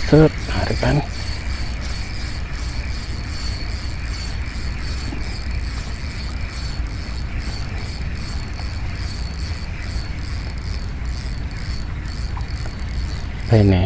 set tarik kan. Ini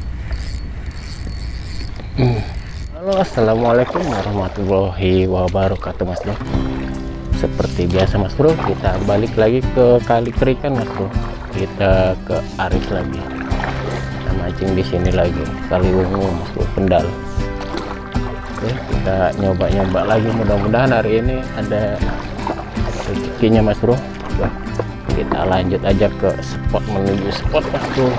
halo, assalamualaikum warahmatullahi wabarakatuh mas bro. Seperti biasa mas bro, kita balik lagi ke kali kerikan mas bro. Kita ke Aris lagi, kita mancing di sini lagi, kali ungu mas bro, Kendal. Oke, kita nyoba lagi, mudah-mudahan hari ini ada rezekinya mas bro. Kita lanjut aja ke spot, menuju spot mas bro.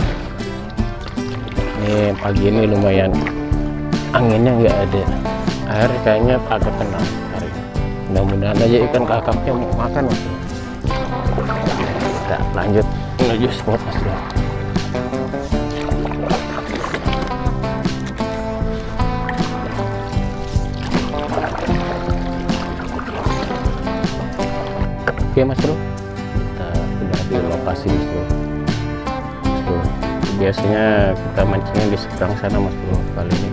Ini pagi ini lumayan anginnya nggak ada, air kayaknya agak tenang hari ini. Mudah-mudahan aja ikan kakapnya mau makan mas bro. Kita lanjut menuju spot mas bro. Oke mas bro, kita udah di lokasi mas bro. Biasanya kita mancingnya di seberang sana mas bro, kali ini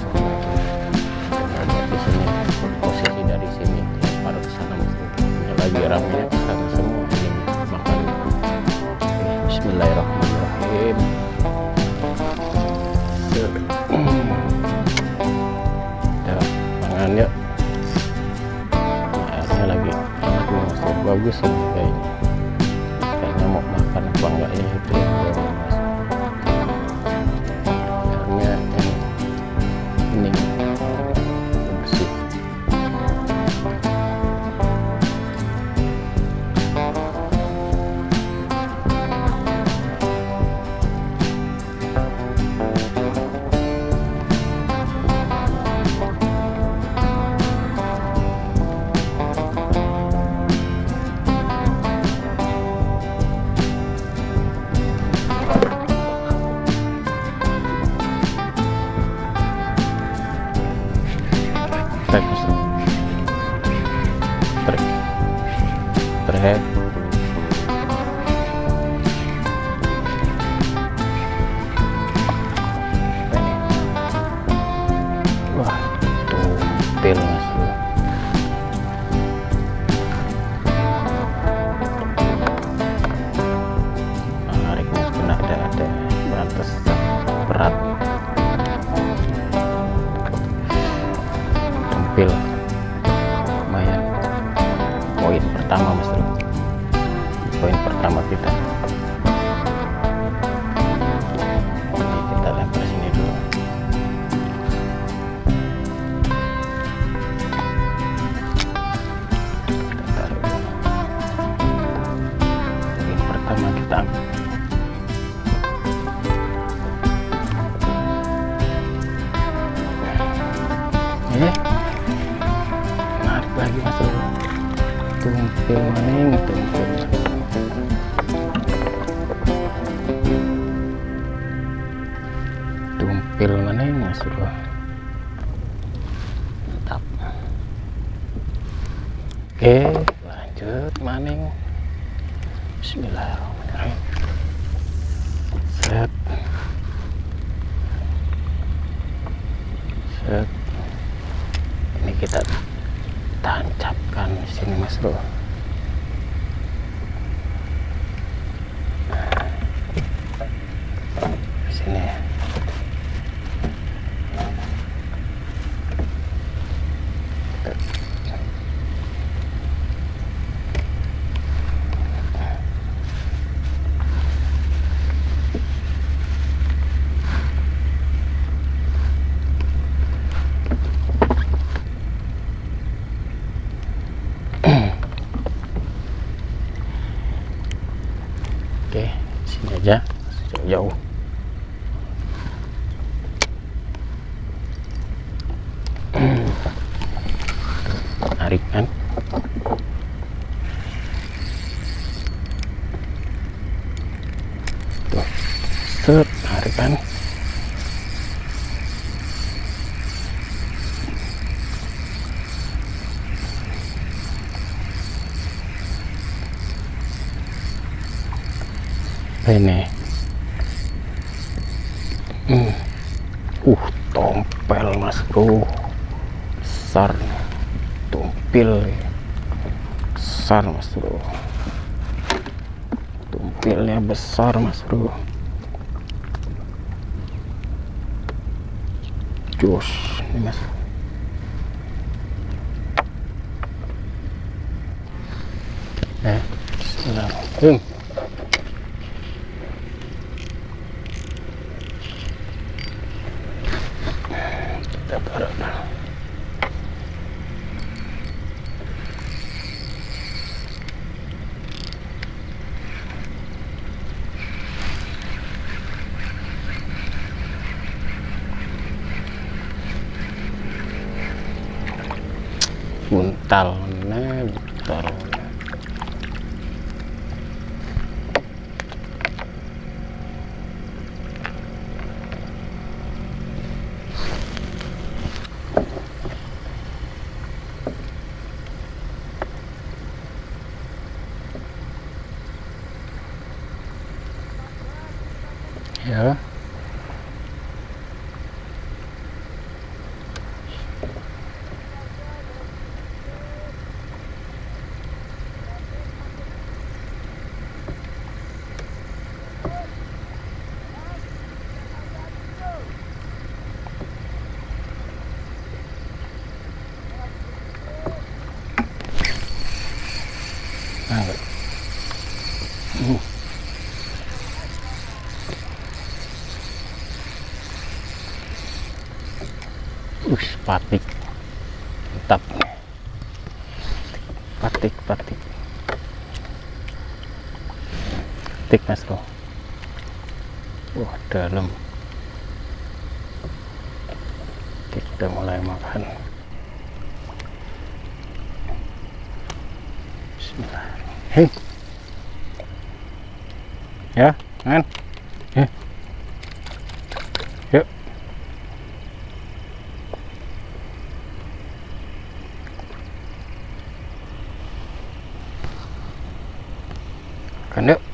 kita di sini, posisi dari sini lempar ke sana mas bro. Ini lagi ramenya ke sana semua ini makan. Bismillahirrahmanirrahim. Ya, tangan yuk. Airnya lagi mas bro, bagus ini kayaknya mau makan apa enggaknya itu ya mas. Trek wah, tumpil mas bro. Nariknya kena ada batas berat, tumpil lumayan. Poin pertama mas bro, poin pertama kita. Ini kita lempar sini dulu. Kita taruh dulu. Poin pertama kita ambil. Narik lagi mas bro. Tumpil maning, tumpil. Tumpil maning mas bro. Mantap. Oke, lanjut maning. Bismillahirrahmanirrahim. Set. Set. Ini kita tancapkan di sini mas bro. Di sini. Oke, sini aja, jauh. Tarik kan. Tuh, set, tarik kan. Ini Tompel mas bro, besar, tumpil besar mas bro, tumpilnya besar mas bro, jos ini mas. Bismillahirrahmanirrahim. Kita taruh dulu. Buntal, buntal. Ya. Patik, mantap, patik mas bro. Dalam. Kita mulai makan. Bismillahirrahmanirrahim. Ya kan, yuk. Kan yuk.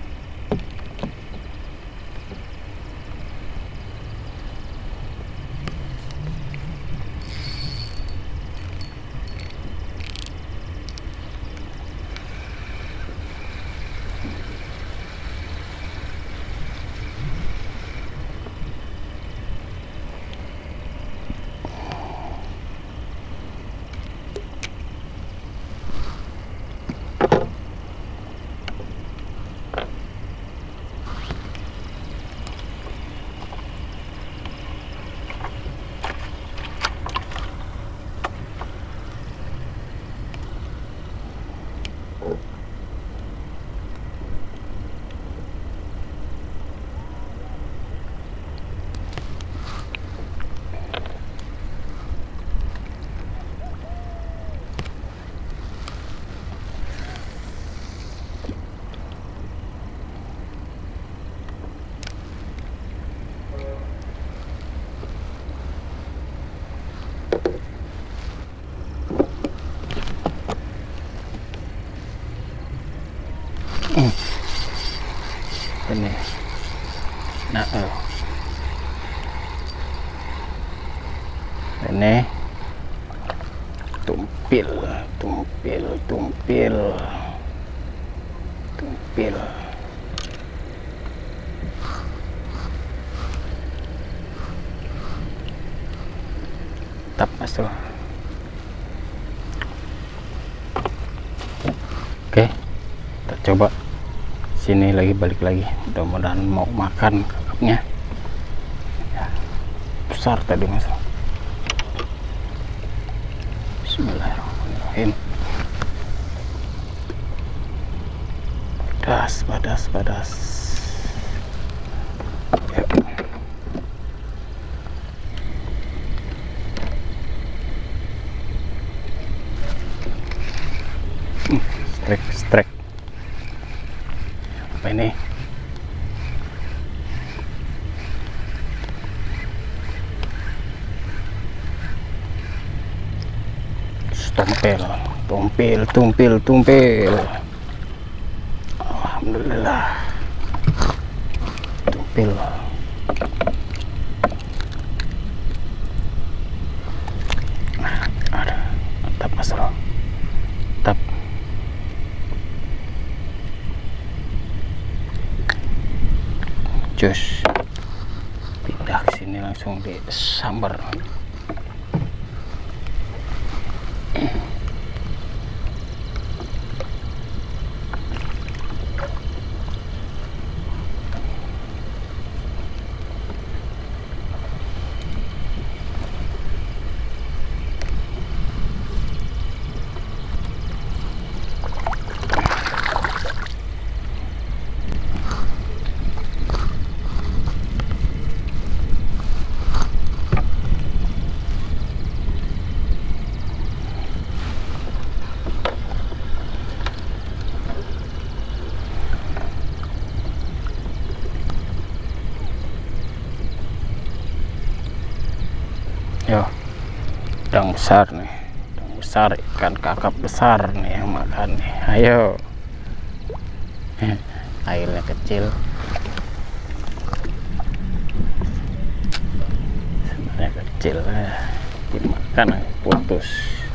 Ini nah ini tumpil tap mas tuh. Oke, kita coba sini lagi, balik lagi, mudah-mudahan mau makan kakapnya ya, besar tadi mas. Bismillahirrahmanirrahim. Padas. Yuk. Strike. Apa ini? Tumpil. Alhamdulillah. Tumpil. Cus, pindah ke sini langsung disambar. Yo, udang besar nih, udang besar, ikan kakap besar nih yang makan nih. Ayo, airnya kecil, sebenarnya kecil, dimakan putus.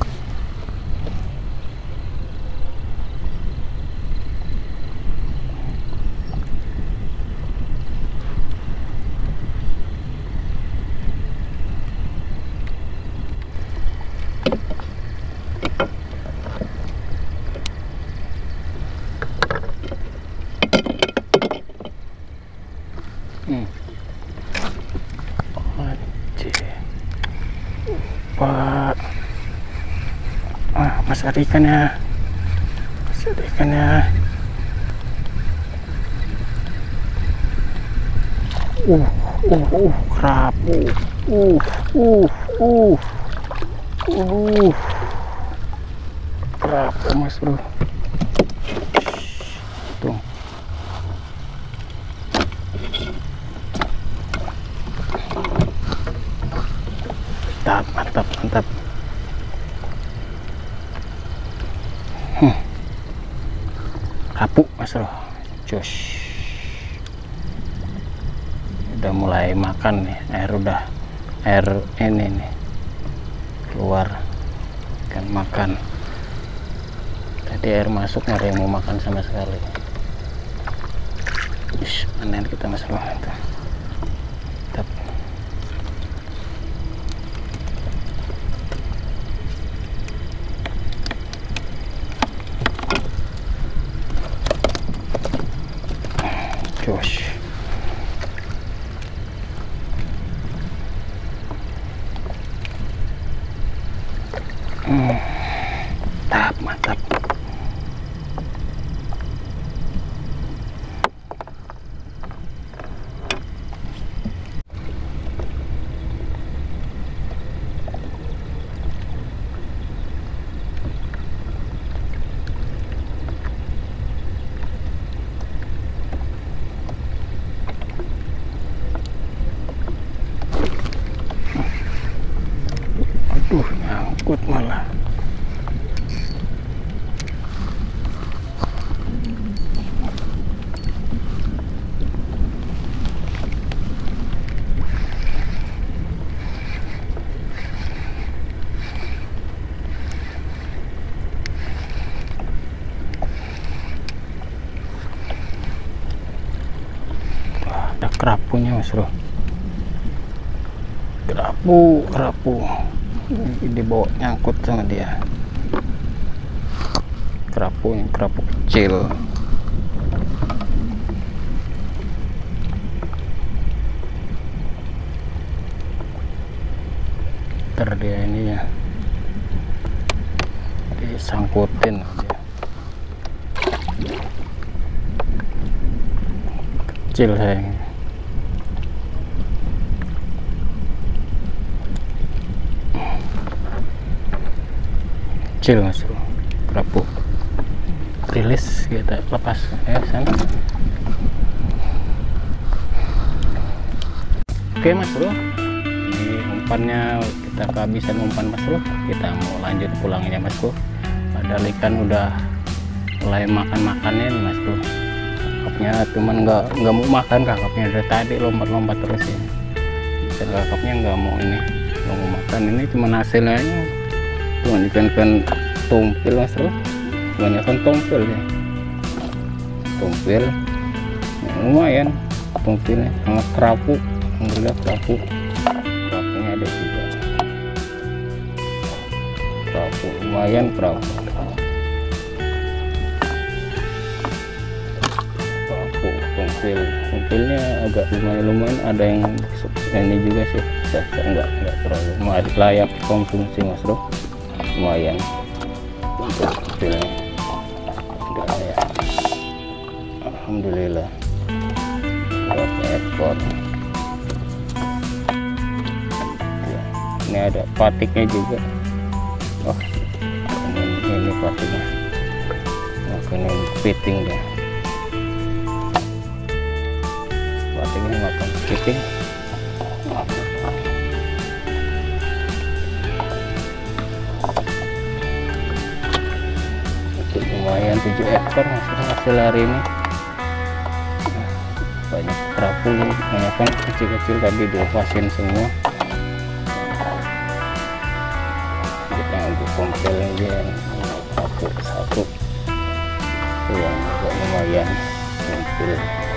Pak, mas ada ikannya, mas ada ikannya. Kerapu, kerapu mas bro, tuh. Mantap. Kerapu mas bro, cus. Udah mulai makan nih, air ini nih keluar, ikan makan. Tadi air masuk nggak ada yang mau makan sama sekali. Panen kita mas bro. Mantap. Cus. Mantap. Aduh, nyangkut malah. Ada kerapunya mas bro, kerapu dibawa nyangkut sama dia. Kerapu kecil. Ntar dia ini ya disangkutin aja. Kecil sayang. Kecil mas bro, kerapu. Rilis kita lepas ya sana. Oke mas bro, ini umpannya kita kehabisan umpan mas bro. Kita mau lanjut pulangnya mas bro. Padahal ikan udah mulai makan-makannya nih mas bro. Kakapnya cuman nggak mau makan, kakapnya dari tadi lompat-lompat terus ya. Dan kakapnya nggak mau makan. Ini cuma hasilnya cuman ikan tompel mas bro, kebanyakan tompel ya, tompel ya, lumayan tungkilnya sama kerapu. Alhamdulillah kerapunya ada juga, kerapu lumayan, tungkilnya agak lumayan ada yang ini juga sih, enggak terlalu layak konsumsi mas bro, lumayan untuk tungkilnya enggak ya. Alhamdulillah berapa ekor ya. Ini ada patiknya juga. Oh ini patiknya, makanya kepiting deh, patiknya makan kepiting. Itu lumayan 7 ekor hasil hari ini. Banyak kerapu, banyak kan kecil-kecil tadi dilepasin semua. Kita ambil kompel aja yang satu yang agak lumayan kompel.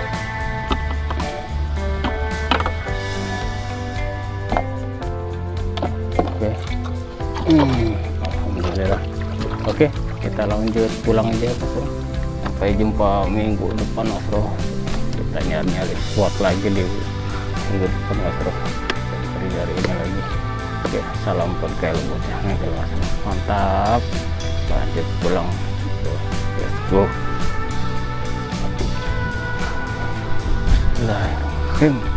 Oke. Alhamdulillah. Oke, kita lanjut pulang aja bro. Sampai jumpa minggu depan mas bro. Kita nyari spot lagi di minggu depan mas bro, dari ini lagi. Oke, salam pengkel bocah ngkel mas bro. Mantap, lanjut pulang. Let's go. Bismillahirrahmanirrahim.